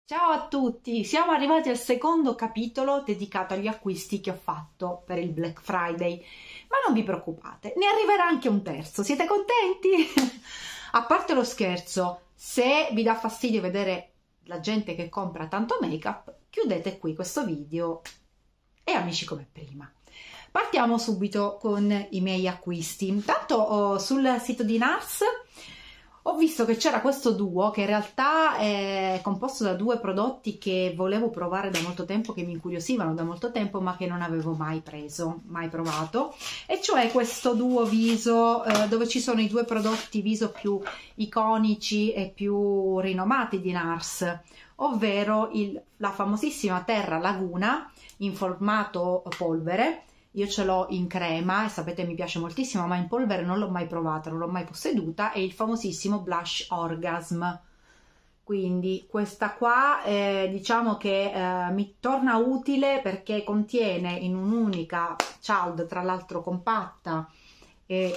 Ciao a tutti, siamo arrivati al secondo capitolo dedicato agli acquisti che ho fatto per il Black Friday, ma non vi preoccupate, ne arriverà anche un terzo, siete contenti? A parte lo scherzo, se vi dà fastidio vedere la gente che compra tanto make-up, chiudete qui questo video e amici come prima. Partiamo subito con i miei acquisti. Intanto sul sito di NARS ho visto che c'era questo duo che in realtà è composto da due prodotti che volevo provare da molto tempo, che mi incuriosivano da molto tempo, ma che non avevo mai provato, e cioè questo duo viso dove ci sono i due prodotti viso più iconici e più rinomati di NARS, ovvero la famosissima Terra Laguna in formato polvere. Io ce l'ho in crema e sapete mi piace moltissimo, ma in polvere non l'ho mai provata, non l'ho mai posseduta, e il famosissimo Blush Orgasm. Quindi questa qua diciamo che mi torna utile perché contiene in un'unica cialda, tra l'altro compatta e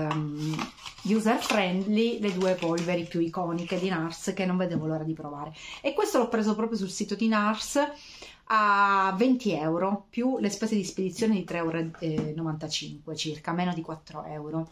user friendly, le due polveri più iconiche di NARS che non vedevo l'ora di provare. E questo l'ho preso proprio sul sito di NARS a 20 euro più le spese di spedizione di 3,95 euro circa, meno di 4 euro.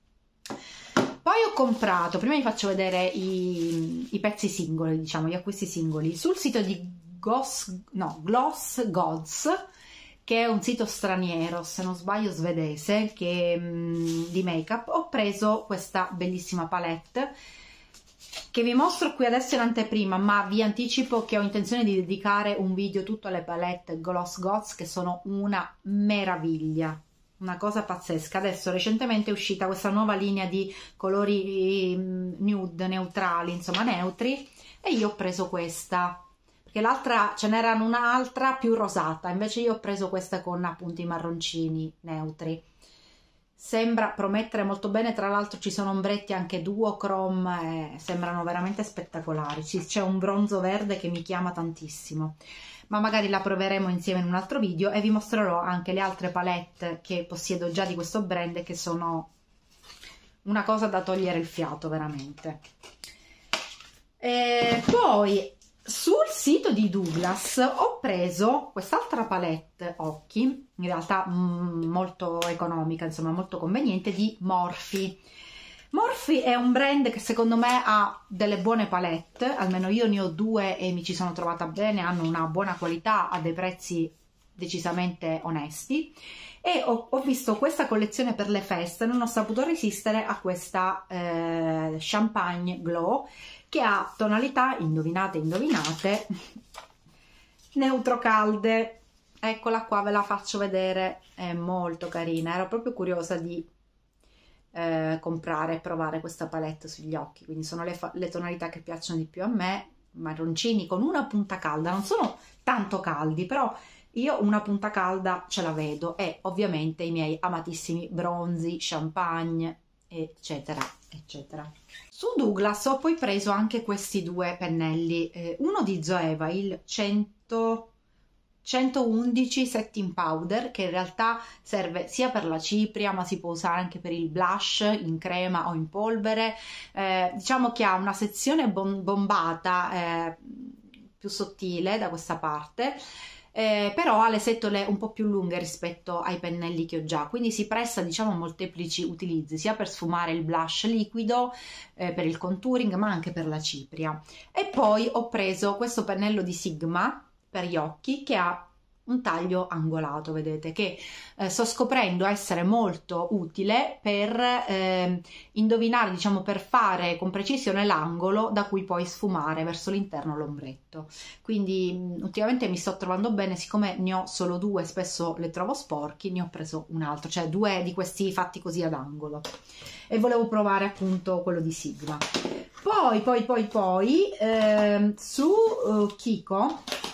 Poi ho comprato, prima vi faccio vedere i pezzi singoli, diciamo gli acquisti singoli, sul sito di Gloss Gods, che è un sito straniero, se non sbaglio svedese, di make-up. Ho preso questa bellissima palette che vi mostro qui adesso in anteprima, ma vi anticipo che ho intenzione di dedicare un video tutto alle palette Gloss Gods, che sono una meraviglia, una cosa pazzesca. Adesso recentemente è uscita questa nuova linea di colori nude, neutrali, insomma neutri, e io ho preso questa perché l'altra, ce n'era un'altra più rosata, invece io ho preso questa con appunto i marroncini neutri. Sembra promettere molto bene, tra l'altro ci sono ombretti anche duochrome, sembrano veramente spettacolari. C'è un bronzo verde che mi chiama tantissimo, ma magari la proveremo insieme in un altro video e vi mostrerò anche le altre palette che possiedo già di questo brand, che sono una cosa da togliere il fiato veramente. E poi sul sito di Douglas ho preso quest'altra palette occhi, in realtà molto economica, insomma molto conveniente, di Morphe. Morphe è un brand che secondo me ha delle buone palette, almeno io ne ho due e mi ci sono trovata bene, hanno una buona qualità a dei prezzi decisamente onesti, e ho visto questa collezione per le feste, non ho saputo resistere a questa Champagne Glow, che ha tonalità, indovinate, neutro calde. Eccola qua, ve la faccio vedere, è molto carina, ero proprio curiosa di comprare e provare questa palette sugli occhi, quindi sono le tonalità che piacciono di più a me, marroncini con una punta calda, non sono tanto caldi, però io una punta calda ce la vedo, e ovviamente i miei amatissimi bronzi, champagne, eccetera eccetera. Su Douglas ho poi preso anche questi due pennelli, uno di Zoeva, il 111 Setting Powder, che in realtà serve sia per la cipria, ma si può usare anche per il blush in crema o in polvere. Diciamo che ha una sezione bombata più sottile da questa parte, però ha le setole un po' più lunghe rispetto ai pennelli che ho già, quindi si presta, diciamo, a molteplici utilizzi, sia per sfumare il blush liquido, per il contouring, ma anche per la cipria. E poi ho preso questo pennello di Sigma per gli occhi, che ha un taglio angolato, vedete, che sto scoprendo essere molto utile per indovinare, diciamo, per fare con precisione l'angolo da cui poi sfumare verso l'interno l'ombretto. Quindi ultimamente mi sto trovando bene, siccome ne ho solo due, spesso le trovo sporchi, ne ho preso un altro, cioè due di questi fatti così ad angolo, e volevo provare appunto quello di Sigma. Poi su Kiko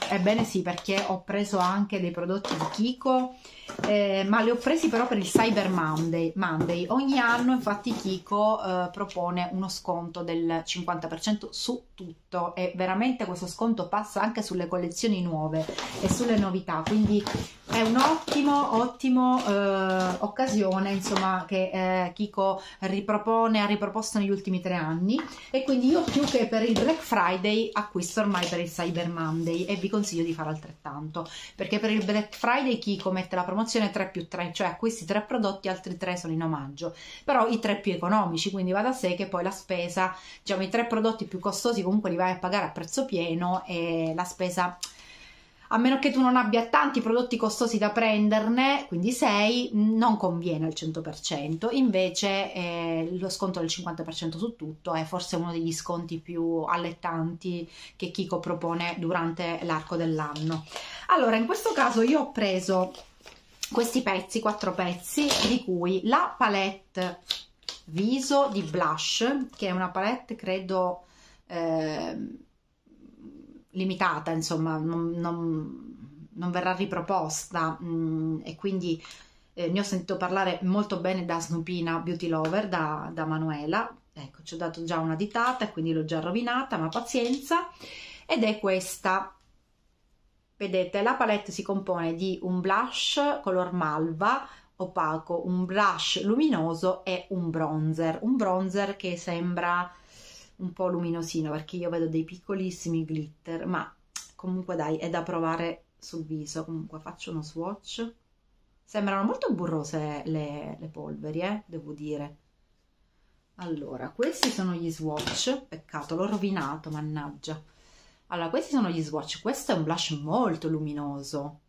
ebbene sì, perché ho preso anche dei prodotti di Kiko, ma li ho presi però per il Cyber Monday. Ogni anno infatti Kiko propone uno sconto del 50% su tutto, e veramente questo sconto passa anche sulle collezioni nuove e sulle novità, quindi è un'ottima occasione, insomma, che Kiko ha riproposto negli ultimi 3 anni, e quindi io più che per il Black Friday acquisto ormai per il Cyber Monday, e vi consiglio di fare altrettanto, perché per il Black Friday Kiko mette la promozione 3+3, cioè acquisti 3 prodotti, altri 3 sono in omaggio, però i 3 più economici, quindi va da sé che poi la spesa, diciamo, i 3 prodotti più costosi comunque li vai a pagare a prezzo pieno, e la spesa, a meno che tu non abbia tanti prodotti costosi da prenderne, quindi 6, non conviene al 100%, invece lo sconto del 50% su tutto è forse uno degli sconti più allettanti che Kiko propone durante l'arco dell'anno. Allora, in questo caso io ho preso questi pezzi, 4 pezzi, di cui la palette viso di Blush, che è una palette credo limitata, insomma, non verrà riproposta, e quindi ne ho sentito parlare molto bene da Snoopina Beauty Lover, da Manuela. Ecco, ci ho dato già una ditata e quindi l'ho già rovinata, ma pazienza. Ed è questa, vedete, la palette si compone di un blush color malva opaco, un blush luminoso e un bronzer che sembra un po' luminosino, perché io vedo dei piccolissimi glitter, ma comunque dai, è da provare sul viso. Comunque faccio uno swatch. Sembrano molto burrose le polveri, devo dire. Allora, questi sono gli swatch, peccato, l'ho rovinato, mannaggia. Allora, questi sono gli swatch. Questo è un blush molto luminoso,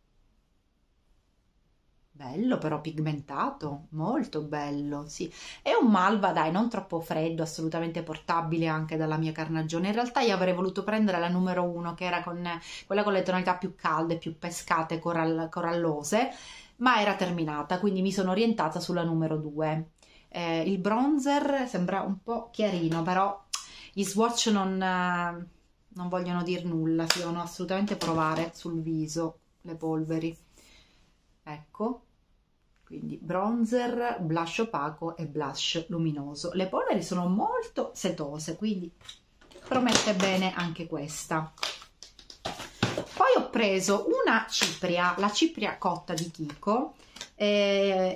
bello, però pigmentato, molto bello, sì. È un malva, dai, non troppo freddo, assolutamente portabile anche dalla mia carnagione. In realtà io avrei voluto prendere la numero 1, che era quella con le tonalità più calde, più pescate, corallose, ma era terminata, quindi mi sono orientata sulla numero 2. Il bronzer sembra un po' chiarino, però gli swatch non vogliono dire nulla, si devono assolutamente provare sul viso le polveri. Ecco, quindi bronzer, blush opaco e blush luminoso. Le polveri sono molto setose, quindi promette bene anche questa. Poi ho preso una cipria, la cipria cotta di Kiko, che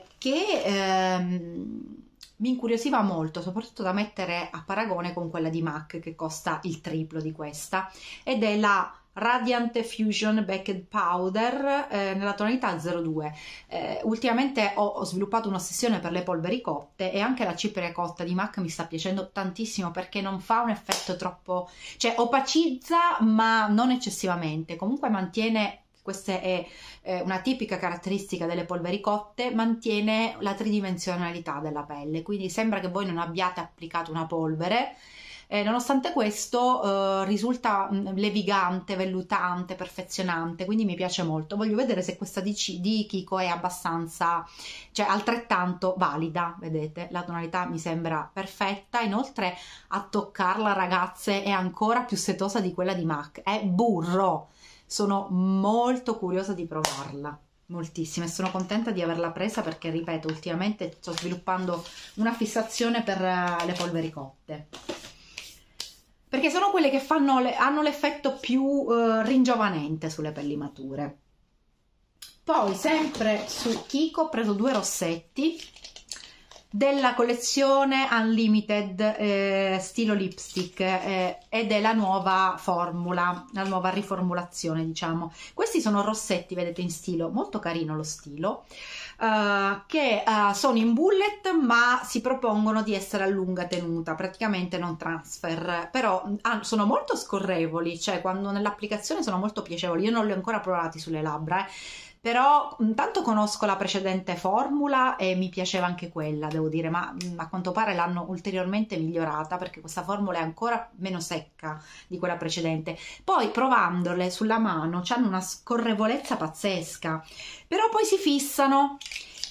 mi incuriosiva molto, soprattutto da mettere a paragone con quella di MAC, che costa il triplo di questa, ed è la Radiant Fusion Baked Powder nella tonalità 02. Ultimamente ho sviluppato un'ossessione per le polveri cotte, e anche la cipria cotta di MAC mi sta piacendo tantissimo, perché non fa un effetto troppo, cioè opacizza ma non eccessivamente, comunque mantiene, questa è una tipica caratteristica delle polveri cotte, mantiene la tridimensionalità della pelle, quindi sembra che voi non abbiate applicato una polvere. Nonostante questo risulta levigante, vellutante, perfezionante, quindi mi piace molto. Voglio vedere se questa di Kiko è abbastanza, cioè altrettanto valida. Vedete, la tonalità mi sembra perfetta. Inoltre a toccarla, ragazze, è ancora più setosa di quella di MAC, è burro. Sono molto curiosa di provarla, moltissimo, e sono contenta di averla presa, perché ripeto, ultimamente sto sviluppando una fissazione per le polveri cotte, perché sono quelle che hanno l'effetto più ringiovanente sulle pelli mature. Poi sempre su Kiko ho preso 2 rossetti della collezione Unlimited stilo lipstick, ed è la nuova formula, la nuova riformulazione, diciamo. Questi sono rossetti, vedete, in stilo, molto carino lo stilo, che sono in bullet, ma si propongono di essere a lunga tenuta, praticamente non transfer, però sono molto scorrevoli, cioè quando nell'applicazione sono molto piacevoli. Io non li ho ancora provati sulle labbra, però intanto conosco la precedente formula e mi piaceva anche quella, devo dire, ma a quanto pare l'hanno ulteriormente migliorata, perché questa formula è ancora meno secca di quella precedente. Poi provandole sulla mano hanno una scorrevolezza pazzesca, però poi si fissano,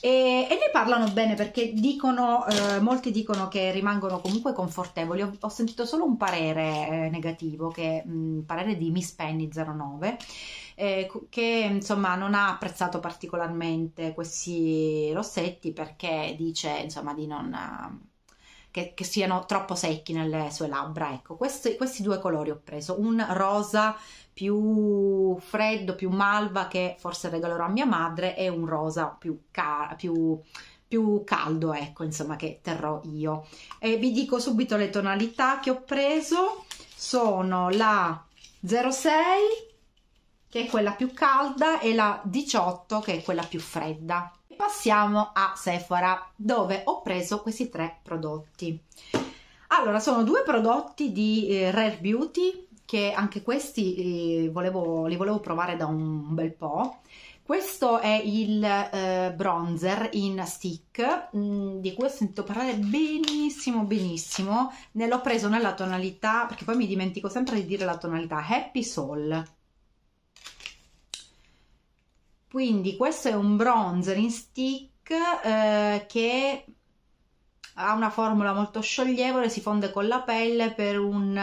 e ne parlano bene perché dicono, molti dicono che rimangono comunque confortevoli. Ho sentito solo un parere negativo, che parere di Miss Penny 09, che insomma non ha apprezzato particolarmente questi rossetti perché dice insomma di non che siano troppo secchi nelle sue labbra. Ecco, questi due colori ho preso, un rosa più freddo, più malva, che forse regalerò a mia madre, e un rosa più caldo, ecco, insomma, che terrò io. E vi dico subito le tonalità che ho preso. Sono la 06, che è quella più calda, e la 18, che è quella più fredda. Passiamo a Sephora, dove ho preso questi tre prodotti. Allora, sono due prodotti di Rare Beauty, che anche questi li volevo provare da un bel po'. Questo è il bronzer in stick, di cui ho sentito parlare benissimo, benissimo. Ne l'ho preso nella tonalità, perché poi mi dimentico sempre di dire la tonalità, Happy Soul. Quindi questo è un bronzer in stick che ha una formula molto scioglievole, si fonde con la pelle per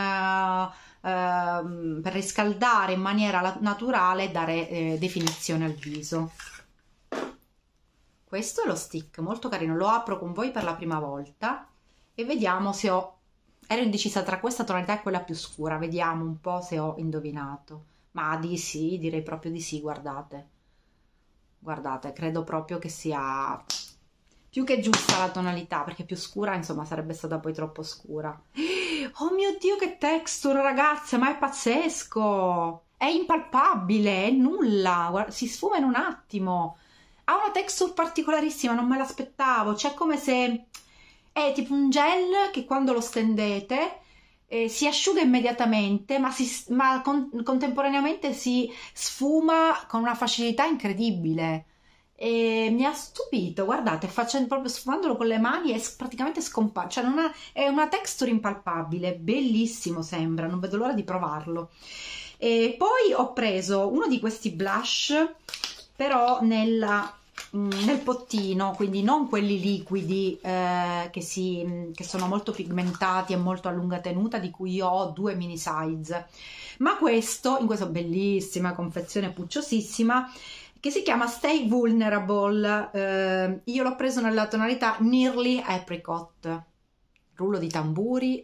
riscaldare in maniera naturale e dare definizione al viso. Questo è lo stick, molto carino, lo apro con voi per la prima volta e vediamo se ero indecisa tra questa tonalità e quella più scura, vediamo un po' se ho indovinato. Ma di sì, direi proprio di sì, guardate. Guardate, credo proprio che sia più che giusta la tonalità, perché più scura, insomma, sarebbe stata poi troppo scura. Oh mio Dio, che texture, ragazze, ma è pazzesco! È impalpabile, è nulla, guarda, si sfuma in un attimo. Ha una texture particolarissima, non me l'aspettavo. C'è come se è tipo un gel che quando lo stendete si asciuga immediatamente, ma contemporaneamente si sfuma con una facilità incredibile. E mi ha stupito, guardate, proprio sfumandolo con le mani è praticamente scomparso, cioè è una texture impalpabile, bellissimo sembra, non vedo l'ora di provarlo. E poi ho preso uno di questi blush, però nel pottino, quindi non quelli liquidi che sono molto pigmentati e molto a lunga tenuta, di cui io ho due mini size, ma questo in questa bellissima confezione pucciosissima che si chiama Stay Vulnerable. Io l'ho preso nella tonalità Nearly Apricot. Rullo di tamburi,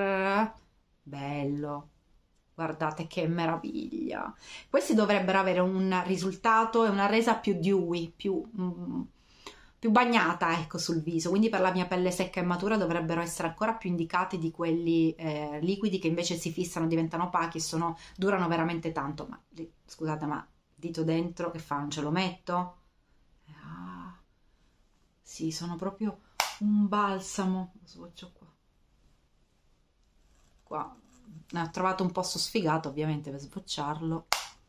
bello, guardate che meraviglia. Questi dovrebbero avere un risultato e una resa più dewy, più bagnata, ecco, sul viso, quindi per la mia pelle secca e matura dovrebbero essere ancora più indicati di quelli liquidi, che invece si fissano, diventano opachi e durano veramente tanto. Ma scusate, ma dito dentro, che fa? Non ce lo metto? Sì, sono proprio un balsamo. Lo swatcho qua ne ho trovato un posto sfigato ovviamente per swatcharlo.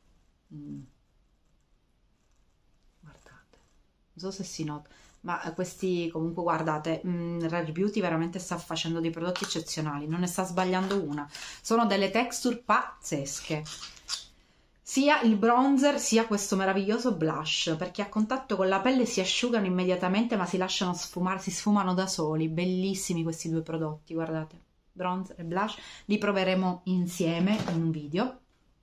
Guardate, non so se si nota, ma questi comunque, guardate, Rare Beauty veramente sta facendo dei prodotti eccezionali, non ne sta sbagliando una, sono delle texture pazzesche, sia il bronzer sia questo meraviglioso blush, perché a contatto con la pelle si asciugano immediatamente ma si lasciano sfumare, si sfumano da soli. Bellissimi questi due prodotti, guardate, bronzer e blush, li proveremo insieme in un video.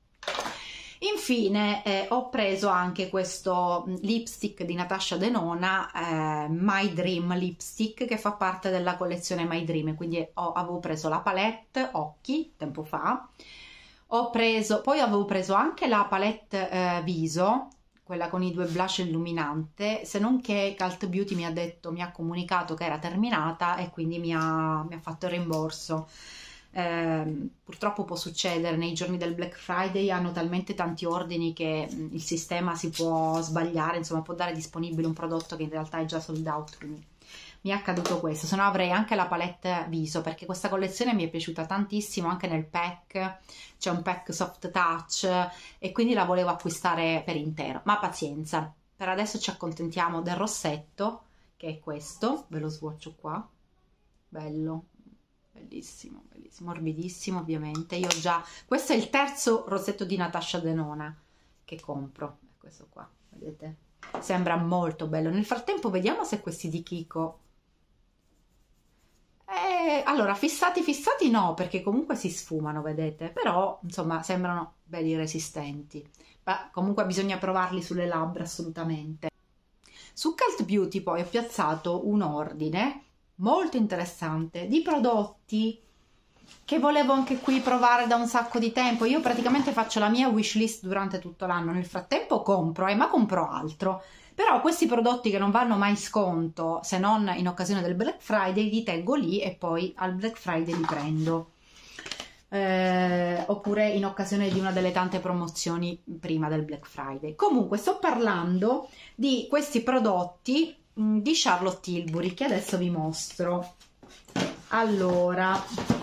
Infine ho preso anche questo lipstick di Natasha Denona, My Dream Lipstick, che fa parte della collezione My Dream, quindi avevo preso la palette occhi tempo fa, poi avevo preso anche la palette viso, quella con i due blush illuminante, se non che Cult Beauty mi ha comunicato che era terminata e quindi mi ha fatto il rimborso. Purtroppo può succedere, nei giorni del Black Friday hanno talmente tanti ordini che il sistema si può sbagliare, insomma può dare disponibile un prodotto che in realtà è già sold out, quindi mi è accaduto questo. Se no avrei anche la palette viso, perché questa collezione mi è piaciuta tantissimo, anche nel pack c'è un pack soft touch e quindi la volevo acquistare per intero, ma pazienza, per adesso ci accontentiamo del rossetto, che è questo, ve lo swatcho qua, bello, bellissimo, bellissimo, morbidissimo ovviamente. Io già, questo è il terzo rossetto di Natasha Denona che compro, è questo qua, vedete? sembra molto bello. Nel frattempo vediamo se questi di Kiko, allora fissati no, perché comunque si sfumano, vedete, però insomma sembrano belli resistenti. Ma comunque bisogna provarli sulle labbra assolutamente. Su Cult Beauty poi ho piazzato un ordine molto interessante di prodotti che volevo anche qui provare da un sacco di tempo. Io praticamente faccio la mia wishlist durante tutto l'anno, nel frattempo compro, ma compro altro. Però questi prodotti che non vanno mai in sconto, se non in occasione del Black Friday, li tengo lì e poi al Black Friday li prendo. Oppure in occasione di una delle tante promozioni prima del Black Friday. Comunque sto parlando di questi prodotti di Charlotte Tilbury che adesso vi mostro. Allora,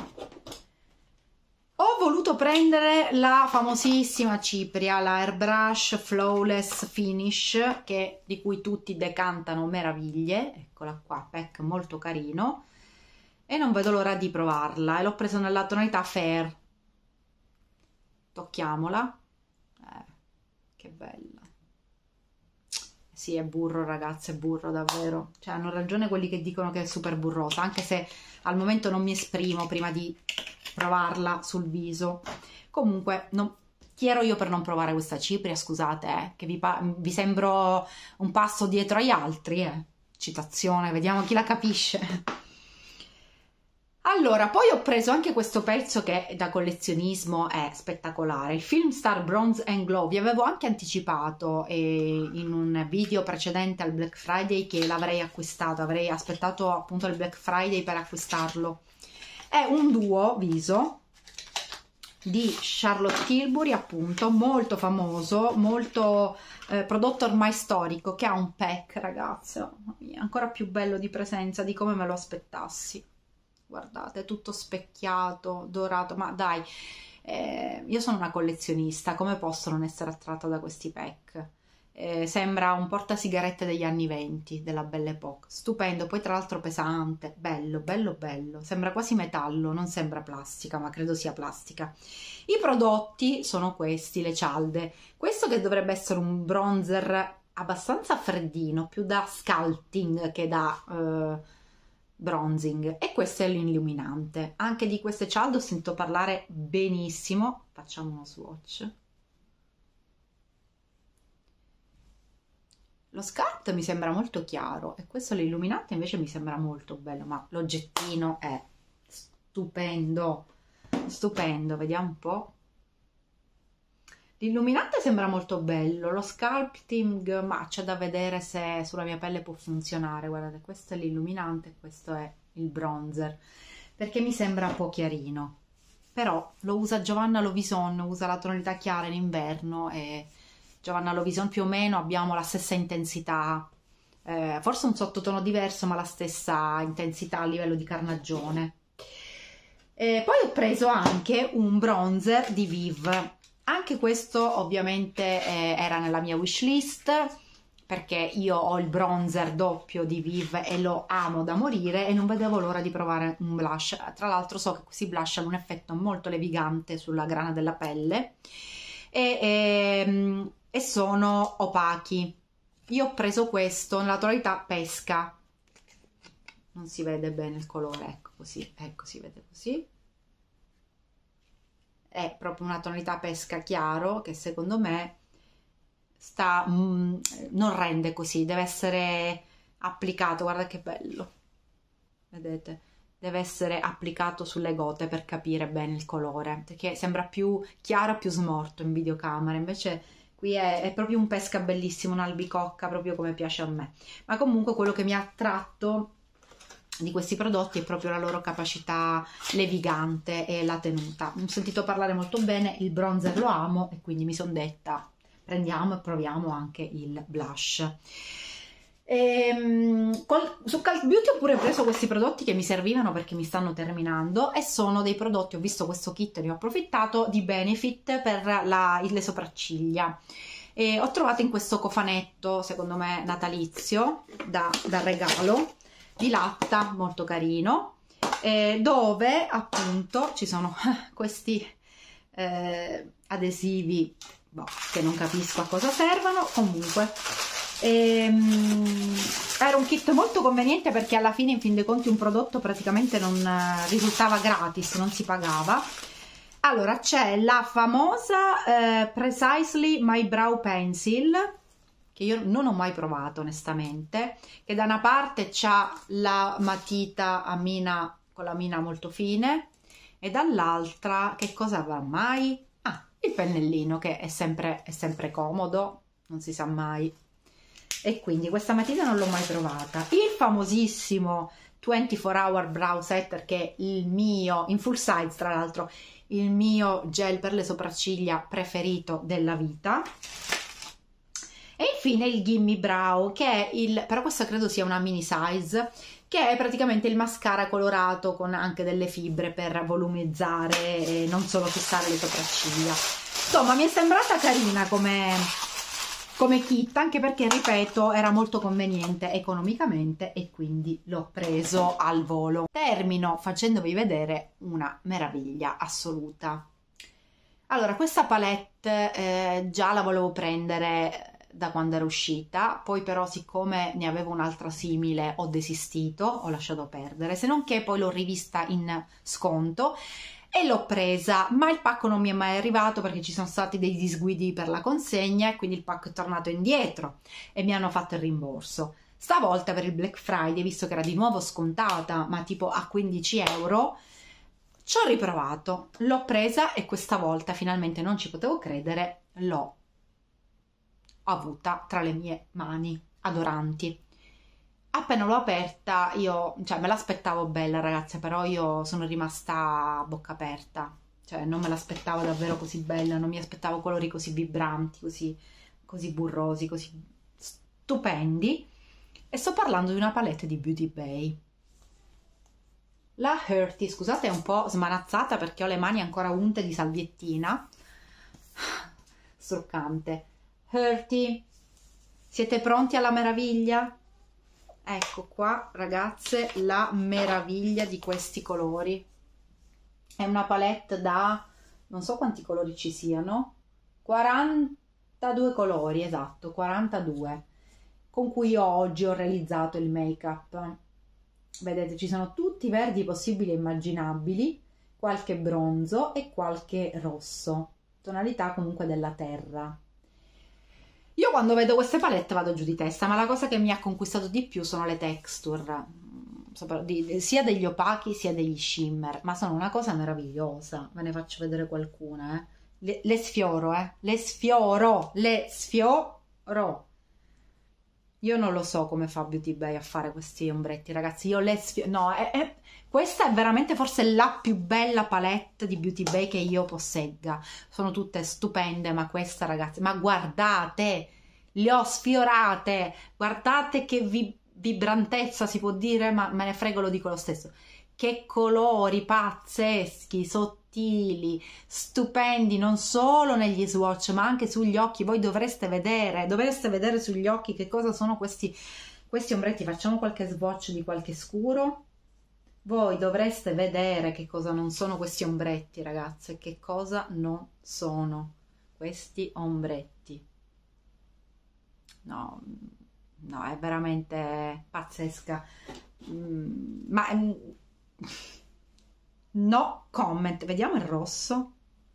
ho voluto prendere la famosissima cipria, la Airbrush Flawless Finish, di cui tutti decantano meraviglie. Eccola qua, pack molto carino. E non vedo l'ora di provarla. E l'ho presa nella tonalità Fair. Tocchiamola. Che bella. Sì, è burro, ragazze, è burro davvero. Cioè, hanno ragione quelli che dicono che è super burrosa, anche se al momento non mi esprimo prima di provarla sul viso. Comunque, chi ero io per non provare questa cipria? Scusate, che vi sembro un passo dietro agli altri, Citazione, vediamo chi la capisce. Allora, poi ho preso anche questo pezzo che da collezionismo è spettacolare, il Filmstar Bronze and Glow. Vi avevo anche anticipato in un video precedente al Black Friday che l'avrei acquistato, avrei aspettato appunto il Black Friday per acquistarlo. È un duo viso di Charlotte Tilbury, appunto, molto famoso, molto prodotto ormai storico, che ha un pack, ragazze, mamma mia, ancora più bello di presenza di come me lo aspettassi. Guardate, tutto specchiato, dorato, ma dai, io sono una collezionista, come posso non essere attratta da questi pack? Sembra un portasigarette degli anni 20, della Belle Époque, stupendo, poi tra l'altro pesante, bello, bello, bello, sembra quasi metallo, non sembra plastica, ma credo sia plastica. I prodotti sono questi, le cialde, questo che dovrebbe essere un bronzer abbastanza freddino, più da sculpting che da bronzing, e questo è l'illuminante. Anche di queste cialde ho sentito parlare benissimo. Facciamo uno swatch. Lo scarto mi sembra molto chiaro e questo l'illuminante invece mi sembra molto bello, ma l'oggettino è stupendo, stupendo. Vediamo un po'. L'illuminante sembra molto bello, lo sculpting, ma c'è da vedere se sulla mia pelle può funzionare. Guardate, questo è l'illuminante, questo è il bronzer, perché mi sembra un po' chiarino. Però lo usa Giovanna Lovison, usa la tonalità chiara in inverno e Giovanna Lovison più o meno abbiamo la stessa intensità, forse un sottotono diverso, ma la stessa intensità a livello di carnagione. Poi ho preso anche un bronzer di Viv. Anche questo ovviamente era nella mia wishlist, perché io ho il bronzer doppio di Viv e lo amo da morire e non vedevo l'ora di provare un blush. Tra l'altro so che questi blush hanno un effetto molto levigante sulla grana della pelle e sono opachi. Io ho preso questo nella tonalità pesca, non si vede bene il colore, ecco così, ecco, si vede così. È proprio una tonalità pesca chiaro che secondo me non rende così, deve essere applicato. Guarda che bello, vedete, deve essere applicato sulle gote per capire bene il colore, perché sembra più chiaro, più smorto in videocamera, invece qui è proprio un pesca bellissimo, un'albicocca proprio come piace a me. Ma comunque quello che mi ha attratto di questi prodotti è proprio la loro capacità levigante e la tenuta. Ho sentito parlare molto bene, il bronzer lo amo e quindi mi sono detta prendiamo e proviamo anche il blush. Su Cult Beauty ho pure preso questi prodotti che mi servivano perché mi stanno terminando e sono dei prodotti, ho visto questo kit e ne ho approfittato, di Benefit per le sopracciglia. E ho trovato in questo cofanetto, secondo me natalizio, da regalo, di latta, molto carino, dove appunto ci sono questi adesivi che non capisco a cosa servano, comunque Era un kit molto conveniente perché alla fine, in fin dei conti, un prodotto praticamente non risultava gratis, non si pagava. Allora, c'è la famosa Precisely My Brow Pencil, che io non ho mai provato onestamente, che da una parte c'ha la matita a mina, con la mina molto fine, e dall'altra, che cosa va mai? Ah, il pennellino, che è sempre comodo, non si sa mai. E quindi questa matita non l'ho mai provata. Il famosissimo 24 Hour Brow Setter, che è il mio, in full size tra l'altro, il mio gel per le sopracciglia preferito della vita. E infine il Gimme Brow, che è però questo credo sia una mini size, che è praticamente il mascara colorato con anche delle fibre per volumizzare e non solo fissare le sopracciglia. Insomma, mi è sembrata carina come kit, anche perché, ripeto, era molto conveniente economicamente e quindi l'ho preso al volo. Termino facendovi vedere una meraviglia assoluta. Allora, questa palette già la volevo prendere da quando era uscita, poi però siccome ne avevo un'altra simile ho desistito, ho lasciato perdere, se non che poi l'ho rivista in sconto e l'ho presa, ma il pacco non mi è mai arrivato perché ci sono stati dei disguidi per la consegna e quindi il pacco è tornato indietro e mi hanno fatto il rimborso. Stavolta per il Black Friday, visto che era di nuovo scontata, ma tipo a 15 euro, ci ho riprovato, l'ho presa e questa volta finalmente non ci potevo credere, l'ho avuta tra le mie mani adoranti. Appena l'ho aperta, cioè me l'aspettavo bella, ragazze, però io sono rimasta a bocca aperta, cioè non me l'aspettavo davvero così bella, non mi aspettavo colori così vibranti, così burrosi, così stupendi. E sto parlando di una palette di Beauty Bay. La Hearty, scusate, è un po' smanazzata perché ho le mani ancora unte di salviettina struccante. Hearty, siete pronti alla meraviglia? Ecco qua, ragazze, la meraviglia di questi colori. È una palette da, non so quanti colori ci siano, 42 colori, esatto, 42, con cui io oggi ho realizzato il make-up. Vedete, ci sono tutti i verdi possibili e immaginabili, qualche bronzo e qualche rosso, tonalità comunque della terra. Io quando vedo queste palette vado giù di testa, ma la cosa che mi ha conquistato di più sono le texture, sia degli opachi sia degli shimmer, ma sono una cosa meravigliosa. Ve ne faccio vedere qualcuna, le sfioro, le sfioro. Io non lo so come fa Beauty Bay a fare questi ombretti, ragazzi, io le sfioro, no, questa è veramente forse la più bella palette di Beauty Bay che io possegga. Sono tutte stupende, ma questa, ragazzi, ma guardate, le ho sfiorate, guardate che vibrantezza si può dire, ma me ne frego, lo dico lo stesso. Che colori pazzeschi, sottili, stupendi, non solo negli swatch, ma anche sugli occhi. Voi dovreste vedere sugli occhi che cosa sono questi ombretti. Facciamo qualche swatch di qualche scuro. Voi dovreste vedere che cosa non sono questi ombretti, ragazze, che cosa non sono questi ombretti. No, è veramente pazzesca. Ma no comment. Vediamo il rosso.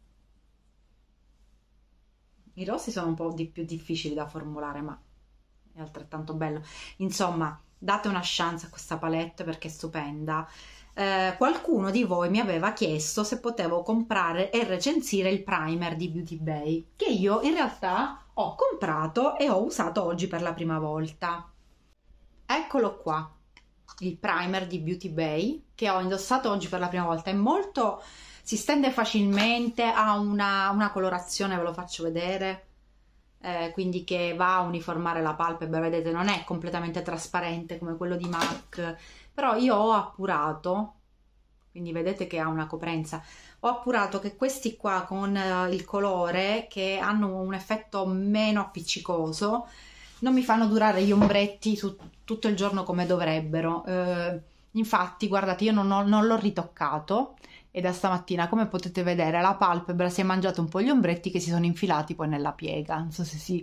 I rossi sono un po' più difficili da formulare, ma è altrettanto bello. Insomma, date una chance a questa palette perché è stupenda. Qualcuno di voi mi aveva chiesto se potevo comprare e recensire il primer di Beauty Bay, che io in realtà ho comprato e ho usato oggi per la prima volta. Eccolo qua, il primer di Beauty Bay che ho indossato oggi per la prima volta. È molto, si stende facilmente, ha una colorazione, ve lo faccio vedere, quindi che va a uniformare la palpebra. Vedete, non è completamente trasparente come quello di MAC, però io ho appurato, quindi vedete che ha una coprenza. Ho appurato che questi qua con il colore, che hanno un effetto meno appiccicoso, non mi fanno durare gli ombretti tutto il giorno come dovrebbero. Infatti, guardate, io non l'ho ritoccato e da stamattina, come potete vedere, la palpebra si è mangiata un po' gli ombretti che si sono infilati poi nella piega. Non so se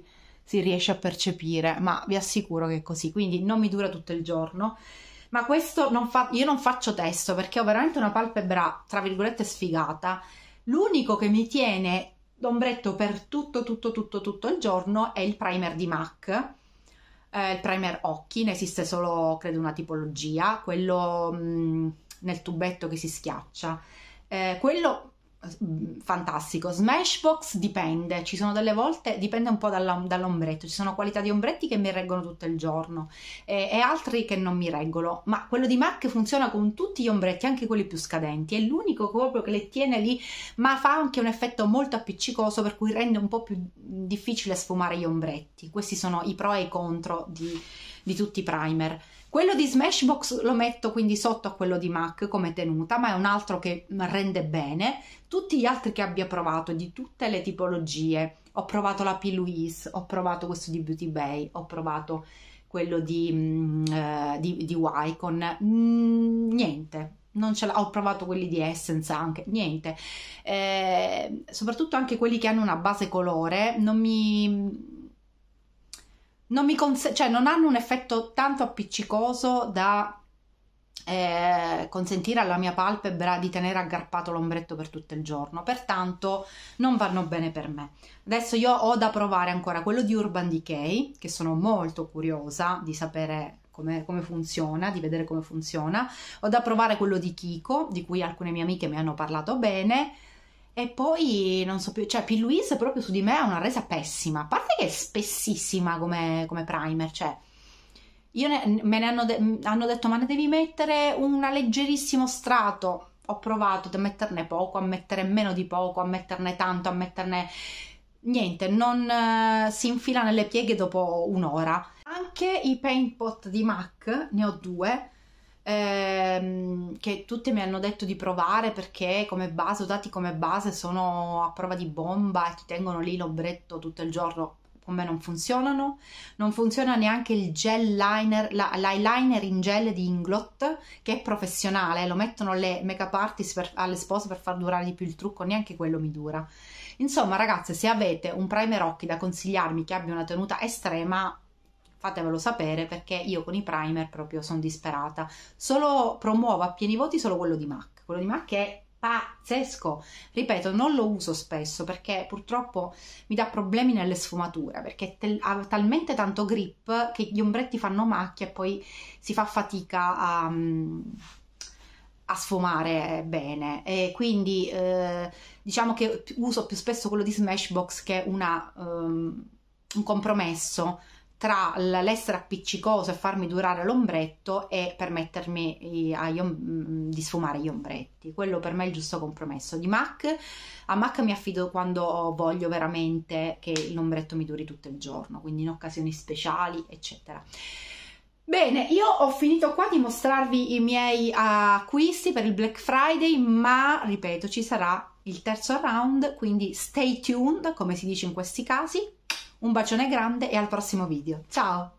si riesce a percepire, ma vi assicuro che è così, quindi non mi dura tutto il giorno. Ma questo io non faccio testo perché ho veramente una palpebra, tra virgolette, sfigata. L'unico che mi tiene d'ombretto per tutto il giorno è il primer di MAC, il primer occhi, ne esiste solo credo una tipologia, quello nel tubetto che si schiaccia, quello fantastico. Smashbox dipende, ci sono delle volte, dipende un po' dall'ombretto, ci sono qualità di ombretti che mi reggono tutto il giorno e altri che non mi reggono, ma quello di MAC funziona con tutti gli ombretti, anche quelli più scadenti, è l'unico proprio che le tiene lì, ma fa anche un effetto molto appiccicoso, per cui rende un po' più difficile sfumare gli ombretti. Questi sono i pro e i contro di tutti i primer. Quello di Smashbox lo metto quindi sotto a quello di MAC come tenuta, ma è un altro che rende bene. Tutti gli altri che abbia provato, di tutte le tipologie, ho provato la P. Louise, ho provato questo di Beauty Bay, ho provato quello di Wycon, niente, non ce l'ho. Ho provato quelli di Essence anche, niente, soprattutto anche quelli che hanno una base colore, cioè non hanno un effetto tanto appiccicoso da consentire alla mia palpebra di tenere aggrappato l'ombretto per tutto il giorno, pertanto non vanno bene per me. Adesso io ho da provare ancora quello di Urban Decay, che sono molto curiosa di sapere come funziona, di vedere come funziona. Ho da provare quello di Kiko, di cui alcune mie amiche mi hanno parlato bene. E poi non so più, cioè P. Louise proprio su di me ha una resa pessima, a parte che è spessissima come primer, cioè me ne hanno detto ma ne devi mettere un leggerissimo strato, ho provato a metterne poco, a mettere meno di poco, a metterne tanto, a metterne niente, non si infila nelle pieghe dopo un'ora. Anche i paint pot di MAC, ne ho due, che tutti mi hanno detto di provare perché come base, usati come base, sono a prova di bomba e ti tengono lì l'ombretto tutto il giorno. Con me non funzionano, non funziona neanche il gel liner, l'eyeliner in gel di Inglot, che è professionale, lo mettono le make-up artist alle spose per far durare di più il trucco, neanche quello mi dura. Insomma ragazze, se avete un primer occhi da consigliarmi che abbia una tenuta estrema, fatemelo sapere, perché io con i primer proprio sono disperata. Promuovo a pieni voti solo quello di MAC. Quello di MAC è pazzesco, ripeto, non lo uso spesso perché purtroppo mi dà problemi nelle sfumature, perché ha talmente tanto grip che gli ombretti fanno macchia e poi si fa fatica a sfumare bene, e quindi diciamo che uso più spesso quello di Smashbox, che è un compromesso tra l'essere appiccicoso e farmi durare l'ombretto e permettermi di sfumare gli ombretti. Quello per me è il giusto compromesso. A MAC mi affido quando voglio veramente che l'ombretto mi duri tutto il giorno, quindi in occasioni speciali eccetera. Bene, io ho finito qua di mostrarvi i miei acquisti per il Black Friday, ma ripeto, ci sarà il terzo round, quindi stay tuned, come si dice in questi casi. Un bacione grande e al prossimo video. Ciao!